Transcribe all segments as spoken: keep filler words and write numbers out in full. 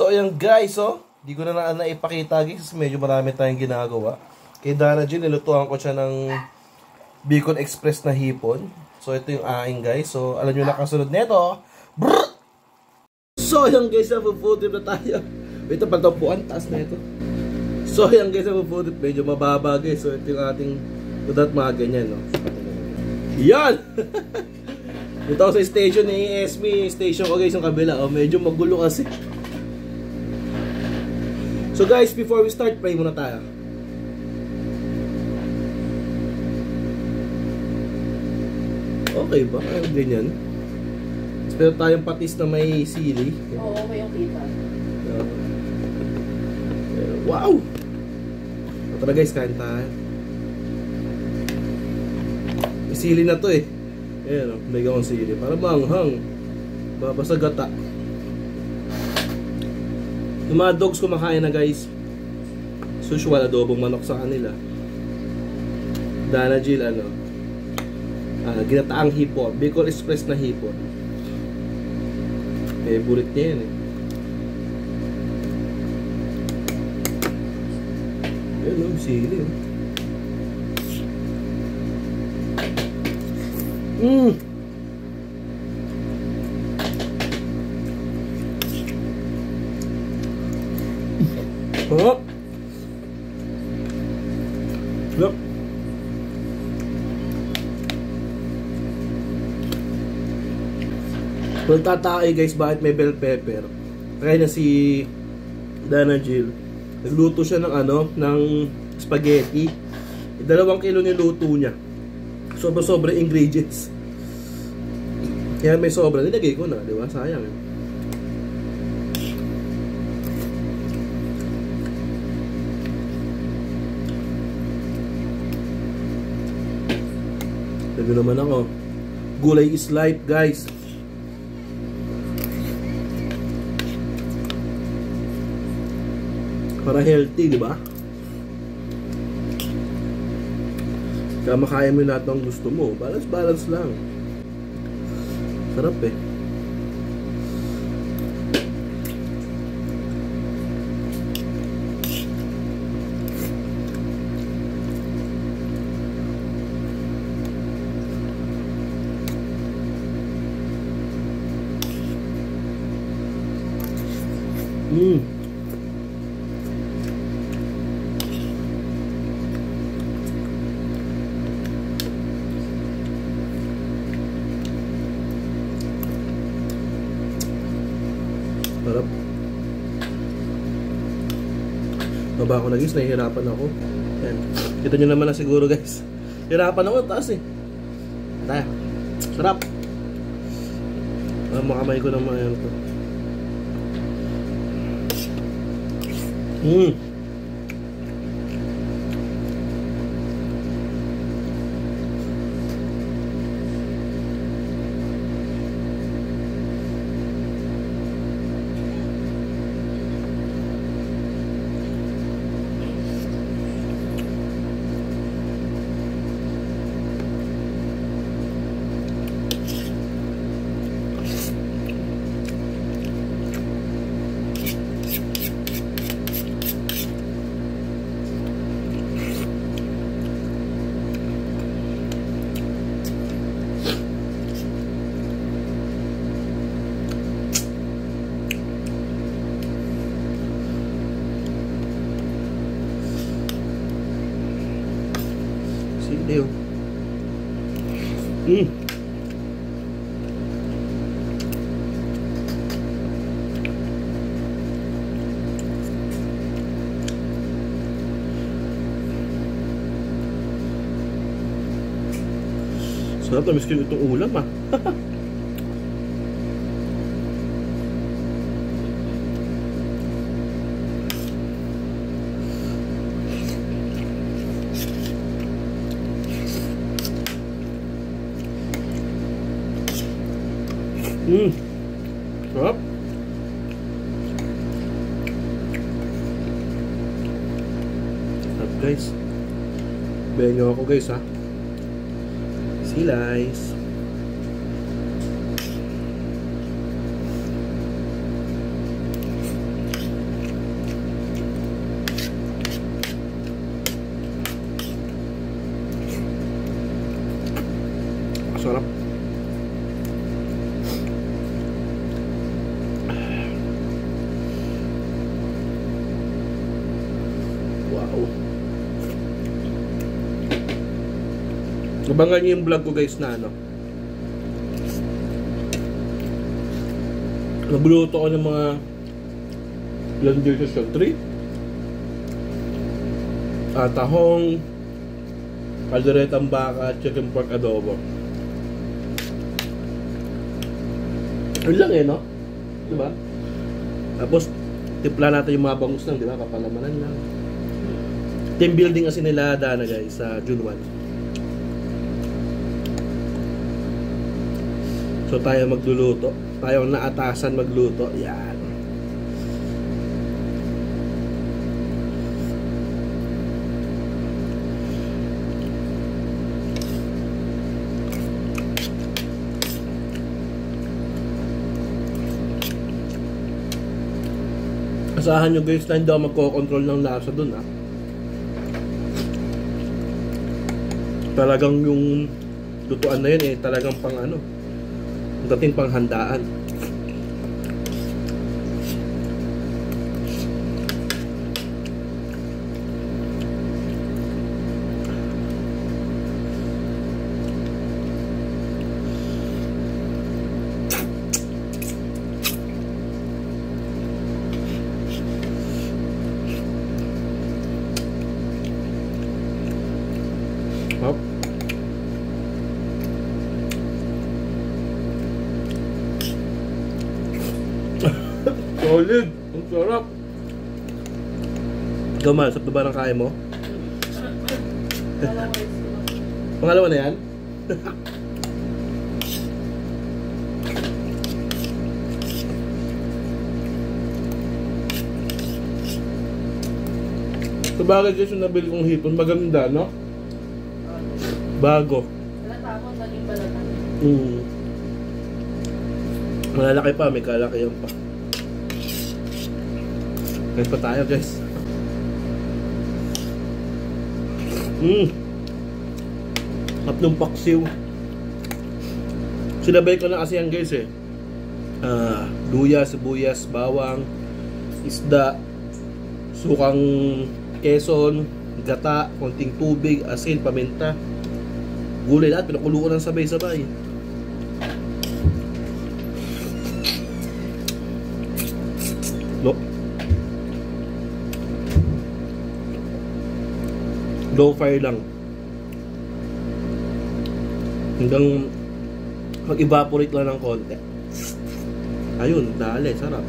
So ayan guys, oh. Di ko na na naipakita guys. Medyo marami tayong ginagawa. Kay Dana Jill, nilutuan ko siya ng Bicol Express na hipon. So ito yung aking guys. So alam nyo na kasunod nito. Brrr! So ayan guys, food trip na tayo. Ito pagtapuan, taas na ito. So ayan guys, food trip. Medyo mababa guys. So ito yung ating tudat mga ganyan, no? Yan! Ito ako sa station ni A S M. Station ko guys yung kabila. Oh, medyo magulo kasi. So guys, before we start, pray muna tayo. Okay ba? Ayun ganyan. Pero tayong patis na may sili. Oo, okay yung kita. Uh, wow! So, tara guys, kain tayo. May sili na to eh. Ayan o, may gawang sili. Para manghang. Basta gata. Yung mga dogs kumakain na guys. Usual adobong manok sa kanila. Dana Jill ano. Uh, ginataang hipon. Bicol Express na hipon. Favorite niya yan eh. Ayan o, sili o. Mmm! Oh! Look! Kung tatake guys, bakit may bell pepper? Kaya na si Dana Jill, nagluto siya ng ano, ng spaghetti. Dalawang kilo niluto niya. Sobra-sobra ingredients. Kaya may sobra. Nilagay ko na, di ba? Sayang eh. Lagyan naman ako. Gulay is life guys. Para healthy, di ba? Kaya makaya mo lahat ng gusto mo. Balance-balance lang. Sarap eh. Mmm. Sarap. Baba ako na guys, nahihirapan ako. Yan. Kita nyo naman na siguro guys. Hirapan ako, taas eh. Tayo. Sarap. Ah, makamay ko naman yan to. Mmm. Sige yun. Mm. Sarap na miskin itong ulam ah. Hmm. Sarap. Sarap guys. Bayan nyo ako guys ha. Slice. Wow. Abangan niyo yung vlog ko guys na ano. Nagluto ko ng mga ilang dishes yun? Three? Ah, tahong, kalderetang baka, chicken pork adobo. Yun lang eh, no? Diba? Tapos, timpla natin yung mga bangus lang, diba? Kapalamanan lang. Team building kasi nila Dana guys sa June first. So tayo magluluto. Tayo naatasan magluto. Yan. Asahan nyo guys na hindi ako magkocontrol ng lasa dun ha. Talagang yung lutuan na yun eh, talagang pang ano, dating pang handaan. Hop. Solid! Ang sarap! Ikaw man, sarap na ba ng kain mo? Pangalawa na yan? Sabagay guys yung nabili kong hipon, maganda no? Bago. Natakot, naging balatan. Hmm. Malalaki pa, may kalakihan pa. Kaya pa tayo guys. Hmm. Hap ng paksiw. Sinabay ko na kasi yan guys eh. Ah, luya, sibuyas, bawang, isda, sukang Quezon, gata, konting tubig, asin, paminta, gulay lahat, pinakulo ko ng sabay-sabay. Look. Low fire lang. Hanggang mag-evaporate lang ng konti. Ayun, dali, sarap.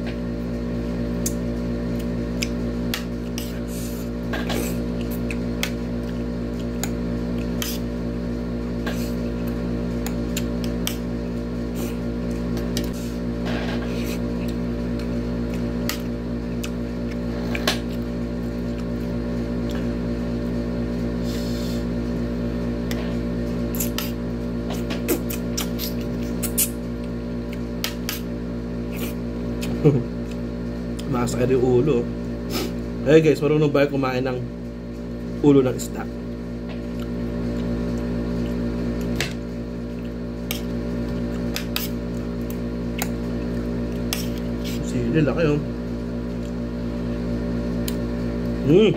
Masakit yung ulo. Hey guys, marunong ba kumain ng ulo ng isda? Sili, laki oh. Hmm.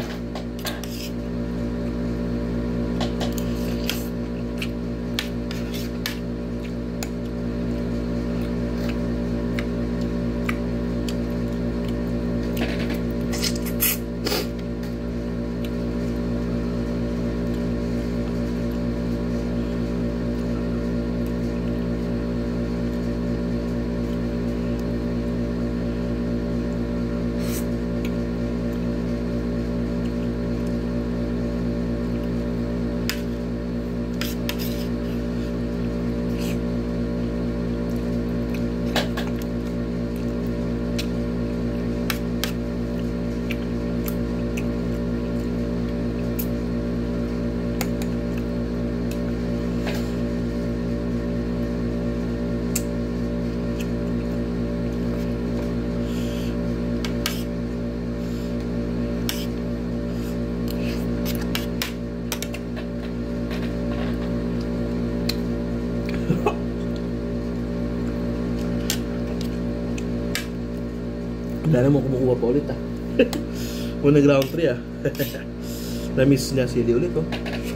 Dala mo kumukuha pa ulit ah. Muna ground three ah. Na-miss niya sili ulit, oh.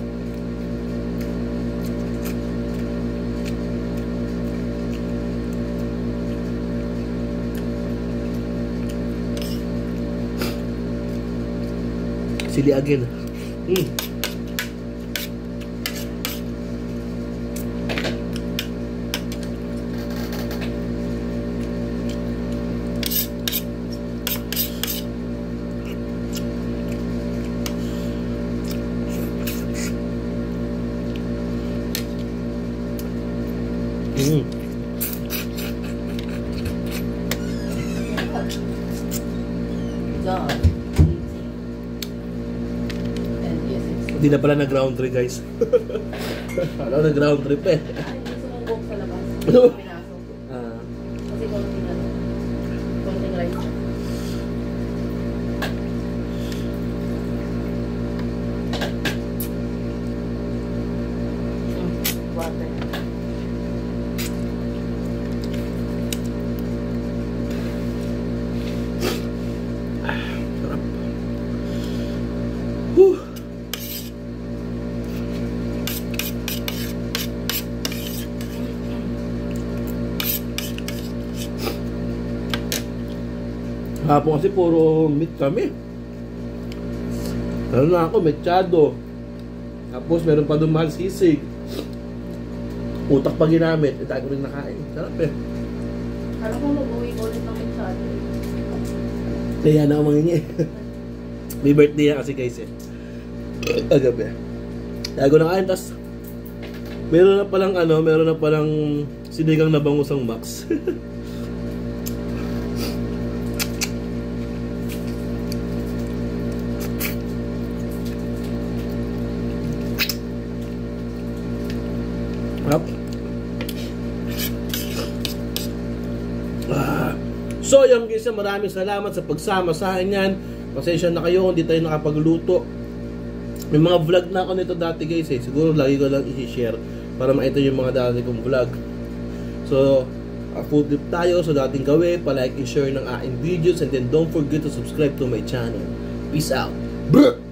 Sili again. Mm. Mm. God. Hindi na pala nag-ground trip, guys. Ano nag-ground trip eh. Ay, hindi sumubok sa labas. Ano? Pinasok. Ah. Kasi konting ano. Konting rice. Mm, water. Sarap. Whew. Hapon kasi puro meat kami. Lalo na ako, mechado. Tapos meron pa doon mahal sisig. Utak pa ginamit. Eh, tayo ko rin nakain. Sarap eh. Alam mo, mag-uwi ko ulit ng mechado. Kaya na ako mangingi. May birthday yan kasi guys eh. Agabi. Tago na kain. Tapos meron na palang ano, meron na palang sinigang na bangusang Max. Up. Ah. So yung guys, maraming salamat sa pagsama sa akin yan. Pasensya na kayo, hindi tayo nakapagluto. May mga vlog na ako nito dati guys eh. Siguro lagi ko lang i-share para makita yung mga dati kong vlog. So, uh, food trip tayo. So dating gawin, palike and share ng aking videos. And then don't forget to subscribe to my channel. Peace out. Bruh!